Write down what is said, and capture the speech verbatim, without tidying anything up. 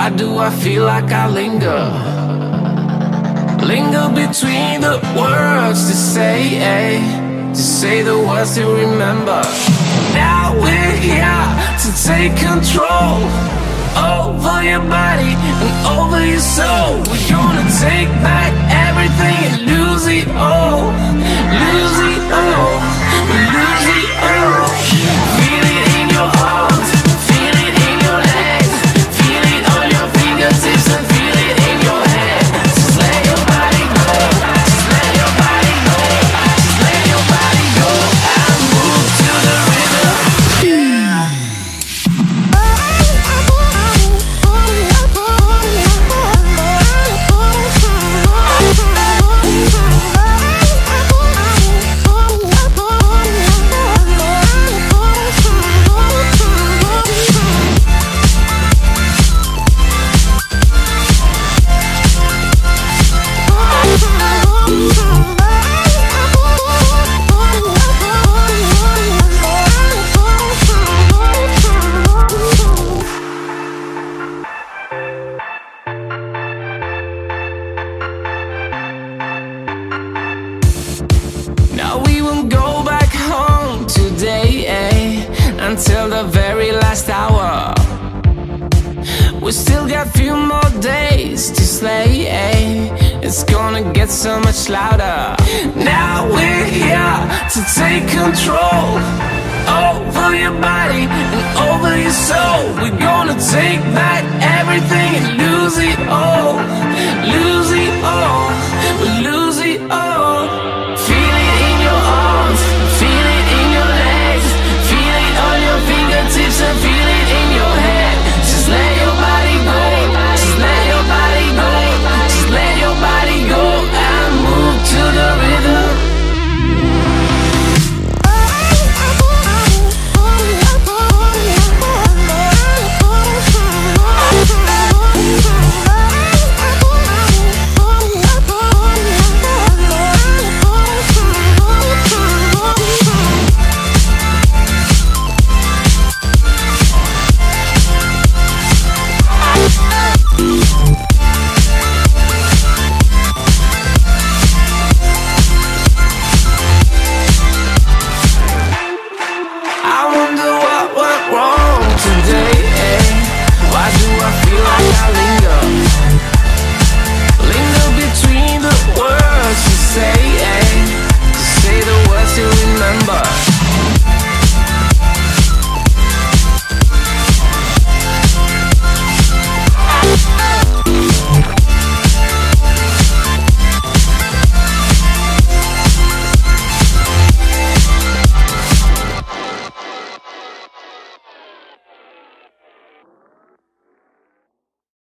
Why do I feel like I linger? Linger between the words to say, eh? To say the words to remember. Now we're here to take control over your body and over your soul. We're gonna take back everything and lose it all. Lose it all. Lose it all. Feel it in your arms, feel it in your legs, feel it on your fingertips and feel it in your head. Just let your body go, just let your body go, just let your body go and move to the rhythm. Yeah. Now we won't go back home today, eh? Until the very last hour. We still got a few more days to slay, eh? It's gonna get so much louder. Now we're here to take control over your body and over your soul. We're gonna take back everything and lose it all. Lose it all. We lose it all.